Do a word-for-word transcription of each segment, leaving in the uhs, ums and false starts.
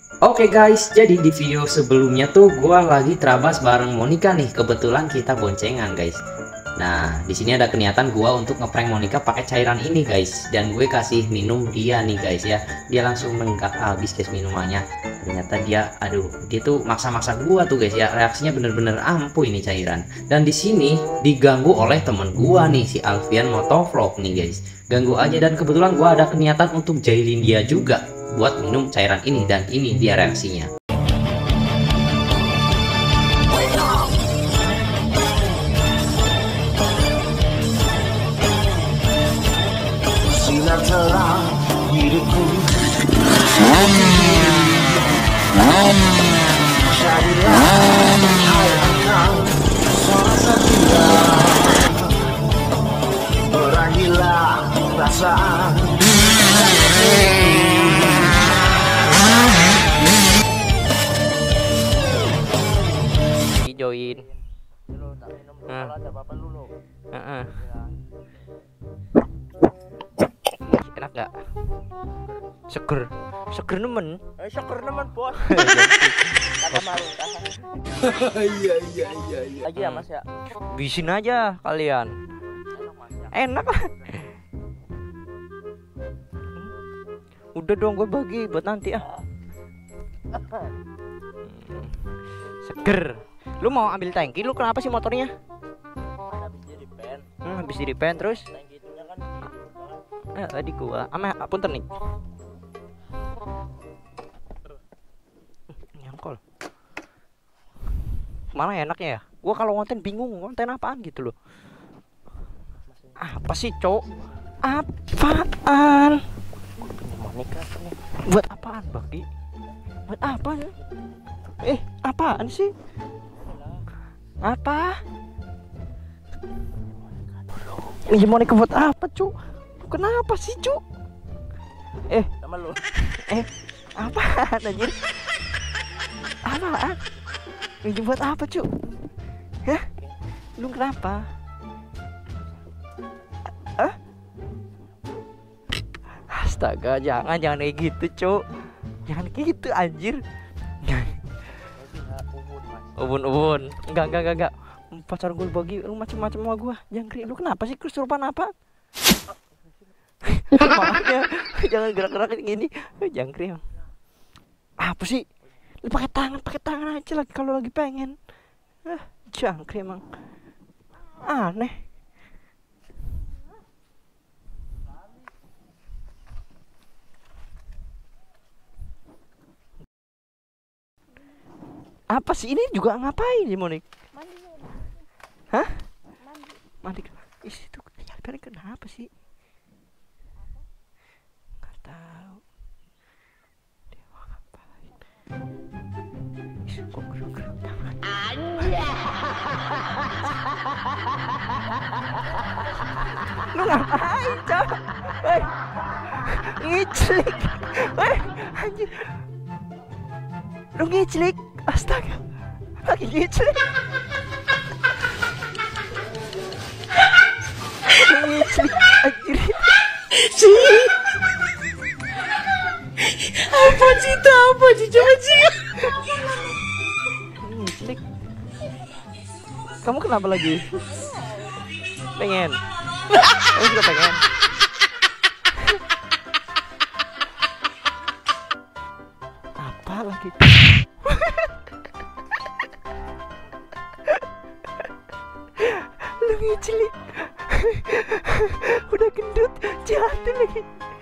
Oke guys, jadi di video sebelumnya tuh gua lagi terabas bareng Monica nih. Kebetulan kita boncengan guys. Nah, di sini ada kenyataan gua untuk ngeprank Monica pakai cairan ini guys. Dan gue kasih minum dia nih guys ya. Dia langsung nenggak habis guys minumannya. Ternyata dia, aduh, dia tuh maksa-maksa gua tuh guys ya. Reaksinya bener-bener ampuh ini cairan. Dan di sini diganggu oleh temen gua nih si Alfian Motovlog nih guys. Ganggu aja, dan kebetulan gua ada kenyataan untuk jahilin dia juga buat minum cairan ini, dan ini dia reaksinya. Sinar terang hidupku, jadilah hayatku, suara dia, berakhirlah perasaan. Join. Nah. Uh-uh. Enak gak? Seger, seger nemen. Eh, seger nemen bos. Kata marung. Iya iya iya iya. Lagi ya mas ya. Bisin aja kalian. Enak lah. Udah dong, gue bagi buat nanti ah. Seger. Lu mau ambil tangki, lu kenapa sih motornya? Habis jadi pen. Hmm, habis di repaint terus. Tangki itunya kan Eh, tadi gua ama punten nih. Nyangkol. Mana enaknya ya? Gua kalau konten bingung, konten apaan gitu loh. Apa sih, Cok? Apaan? Monica nih. Buat apaan, Bagi? Buat apa? Eh, apaan sih? Apa? Ini Monica buat apa, Cuk? Kenapa sih, Cuk? Eh, Sama lu. eh, apaan anjir? Apaan? Ini buat apa, Cuk? Hah? Lu kenapa? Hah? Astaga, jangan jangan kayak gitu, Cuk. Jangan kayak gitu, anjir. Ubun ubun. Enggak enggak enggak enggak. Pacar gue bagi lu macam-macam sama gua. Jangkrik, lu kenapa sih kesurupan apa? Makanya jangan gerak-gerak gini. Jangkrik. Apa sih? Lu pakai tangan, pakai tangan aja lagi kalau lagi pengen. Ah, jangkrik emang. Aneh. Apa sih ini juga ngapain ya, Monik? Mandi. Hah? Mandi. Mandi. Isi itu ya, kenapa sih? Nggak tahu. Dia mau ngapain? Isi kok geruk-geruk tangan. Lu ngapain, Cok? Hei, ngiclik. Hei, anjir. Lu ngiclik. Astaga. Lagi ngiclik. Lu ngiclik. Anjir. Apa sih itu? Apa sih? Coba sih. Ngiclik. Kamu kenapa lagi? Pengen. Kamu juga pengen. Apa lagi? Lu ngiclik. Udah gendut, jatuh lagi.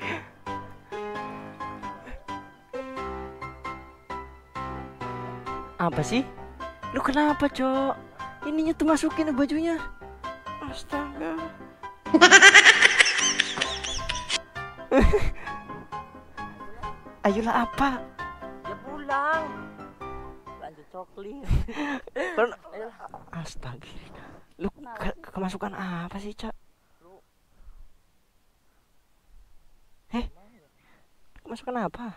Apa sih? Lu kenapa, Cok? Ininya tuh masukin bajunya. Astaga. Ayolah, apa? Ya pulang. Lanjut coklit. Astaga. Lu ke kemasukan apa sih, Cak? Eh? Kemasukan apa?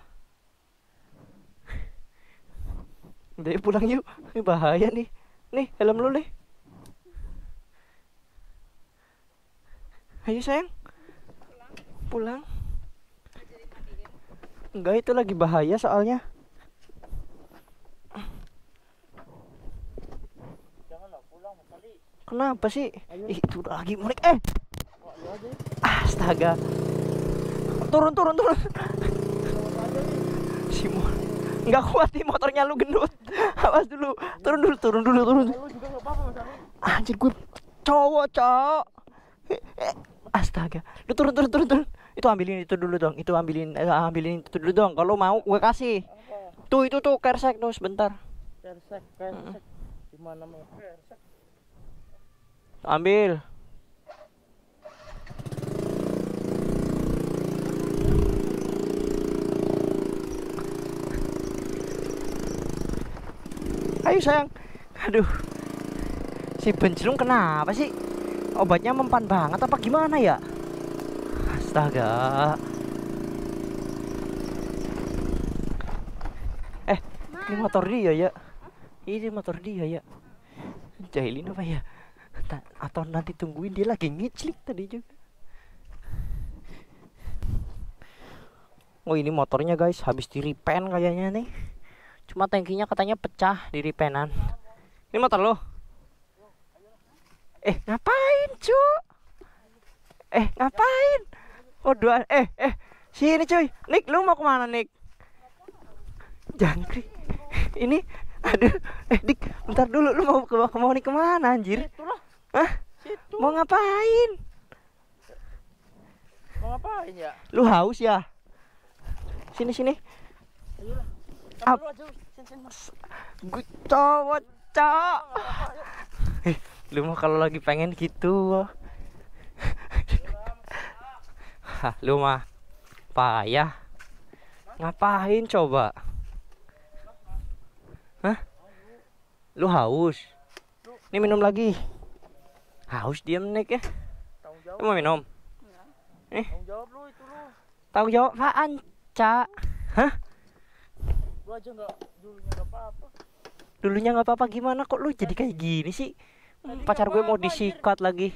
Udah yuk, pulang yuk. Ini bahaya nih. Nih, helm lu nih. Ayo sayang. Pulang. Enggak, itu lagi bahaya soalnya. Kenapa sih? Ih, itu udah lagi Monik. Eh. Astaga. Turun turun turun. Si Mon. Enggak kuat nih motornya lu gendut. Awas dulu. Turun dulu, turun dulu, turun. Anjir gue cowok, cowok. Astaga. Lu turun turun turun turun. Itu ambilin itu dulu dong. Itu ambilin eh, ambilin itu dulu dong. Kalau mau gue kasih. Tuh itu tuh kersek tuh sebentar. Kersek, kersek. Gimana mau kersek? Ambil. Ayo sayang. Aduh. Si Benjelung kenapa sih? Obatnya mempan banget apa gimana ya? Astaga. Eh, ini motor dia ya. Ini motor dia ya. Jahilin apa ya? Ta- Atau nanti tungguin dia lagi ngiclik tadi juga. Oh ini motornya guys, habis di repaint kayaknya nih. Cuma tangkinya katanya pecah di repaintan. Ini motor lo? Eh ngapain cu? Eh ngapain? Oh dua eh eh sini cuy. Nick lu mau kemana Nick? Jangkrik. Ini aduh eh Dik bentar dulu lu mau ke mau nih kemana anjir? Hah? Mau ngapain? Mau ngapain ya? Lu haus ya? Sini sini. Ap. Gue cowok cowok. Eh, lu mah kalau lagi pengen gitu. Hah, lu mah payah. Ngapain coba? Hah? Lu haus? Ini minum lagi. Haus diam Nek ya. Tanggung jawab. Lu mau minum? Eh, Tanggung jawab lu itu lu. tanggung jawab apaan, Cak? Hah? Lu aja enggak dulunya enggak apa-apa. Dulunya nggak apa-apa gimana kok lu jadi kayak gini sih? Hmm, pacar gue mau disikat lagi.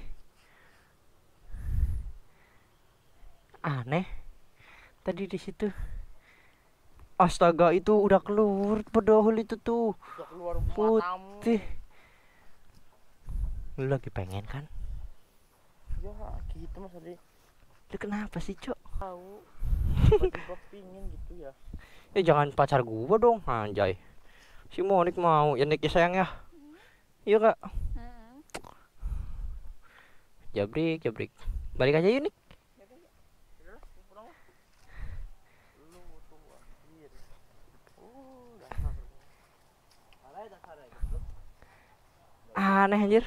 Aneh. Tadi di situ. Astaga itu udah keluar pedahul itu tuh. Udah keluar matamu. Putih. Lu lagi pengen kan? Ya gitu Mas Adi. Lu kenapa sih, Cok? Tahu. Tiba-tiba pingin gitu ya. Ya jangan pacar gua dong, anjay. Si Monik mau, ya Nik ya sayang ya. Iya kak. Jabrik, jabrik. Balik aja yuk Nik. Aneh anjir.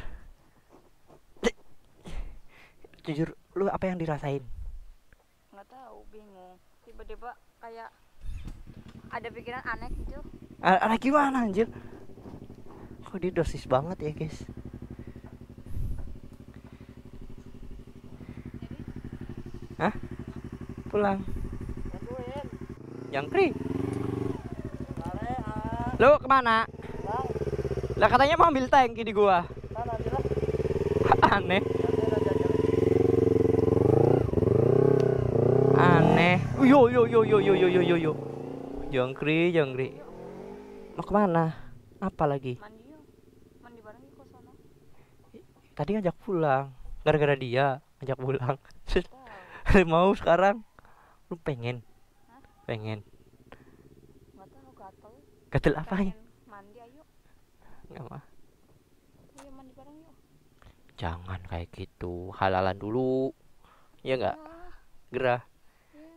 Jujur, lu apa yang dirasain? Nggak tahu, bingung. Tiba-tiba kayak ada pikiran aneh gitu. A- Aneh gimana anjir? Kok dia dosis banget ya guys? Hah? Pulang. Bantuin. Jangkrik. Lare ah. Lu kemana? Bang, Lah katanya mau ambil tangki di gua. sana aja lah. Aneh. Jangan aja aja. Aneh. Yo yo yo yo yo yo yo yo yo. Jangkrik, jangkrik. Mau kemana? Apa lagi? Mandi yuk. Mandi bareng yuk ke sono. Tadi ngajak pulang. Gara-gara dia ngajak pulang. Tahu. Mau sekarang? Lu pengen? Hah? Pengen. Nggak tahu, gatel. Gatel apanya? Pengen mandi ayo. Nggak mah. Ayo mandi bareng yuk. Jangan kayak gitu. Halalan dulu. Iya nggak? Ah, Gerah. iya.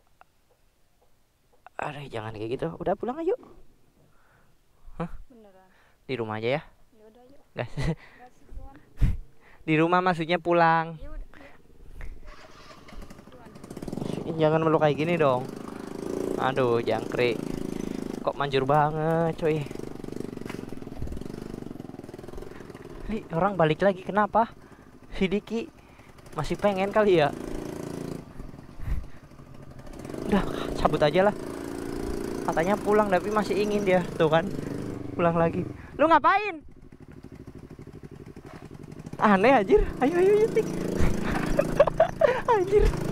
Aduh, jangan kayak gitu. Udah pulang ayo. Beneran. Di rumah aja ya. Ya udah yuk. Gas. Nggak sih, Tuan. Di rumah maksudnya pulang. Ya udah. Tuan. Jangan meluk kayak gini dong. Aduh, jangkrik. Kok manjur banget, coy. Hei, orang balik lagi kenapa? Si Diki masih pengen kali ya. Udah, cabut aja lah. Katanya pulang tapi masih ingin dia, tuh kan. Pulang lagi. Lu ngapain? Aneh anjir. Ayo ayo ayo, Dik. Anjir.